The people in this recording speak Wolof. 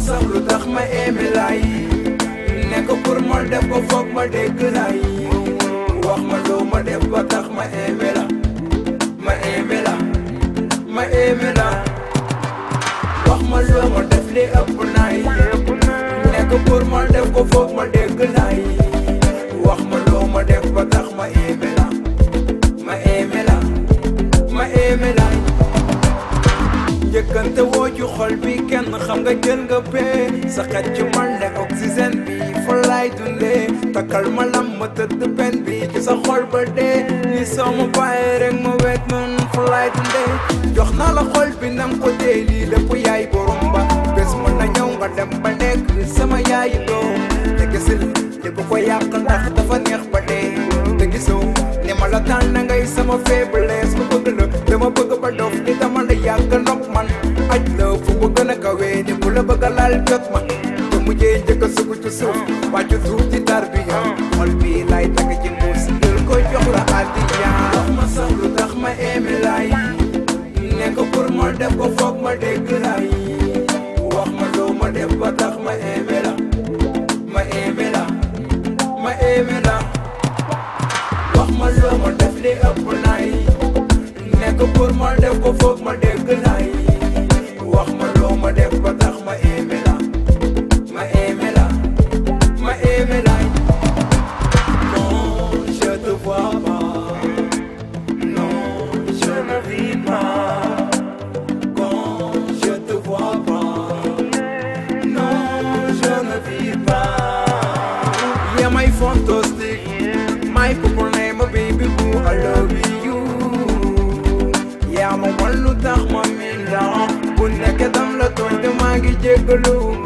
sax lu tax ma aimé laay nekk pour ma def ko foog ma dégg laay wax ma loo ma def ba tax ma aimé la ma aimé la ma aimé la wax ma loo ma def li ëpp naay nekk pour ma def ko foog ma dégg laay wax ma loo ma def ba tax ma aimé la ma aimé la ma aimé la njëkkante woo ci xol bi kenn xam nga jël nga pee sa xet ci man ne oxygène bi fa laay dundee takkal ma lam ma tëdd pen bi ci sa xol ba dee li soo ma bàyyee rek ma weet man fa laay dundee jox naa la xol bi nam ko dee lii lépp yaay borom ba bés mën na ñëw nga dem ba nekk sama yaayi doom te gisil li bu ko yàq ndax dafa neex ba dee te gisoo ni ma la tànn na ngay sama faiblesse ma bëgg la dama bëgg ba dof ni dama la yàgg nopp man aj la fu mu gën a kawee ni ku la bëgg a laal jot ma te mujjee njëkk a sugu ci suuf wàccu tuuf ci tarbiya xol bi lay takk ci muus jël ko jox la addiya wax ma sax lu tax ma aimé laay nekk pour ma def ko foog ma dégg laay wax ma loo ma def ba tax ma aimé la ma aimé la ma aimé la wax ma loo ma def li ëpp naay nekk pour ma def ko foog ma dégg laay wax ma loo ma def ba tax ma aimé la ma aimé la ma aimé la non je te vois pas non je ne vis pas quand je te vois pas non je ne vis pas yeah my fantastic my people name a baby boo I love you yaa ma wan lu tax ma min la bu nekk dam la tooñ te maa ngi jéggalu